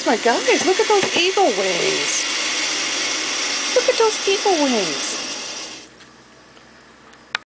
my guys, look at those eagle wings. Look at those eagle wings.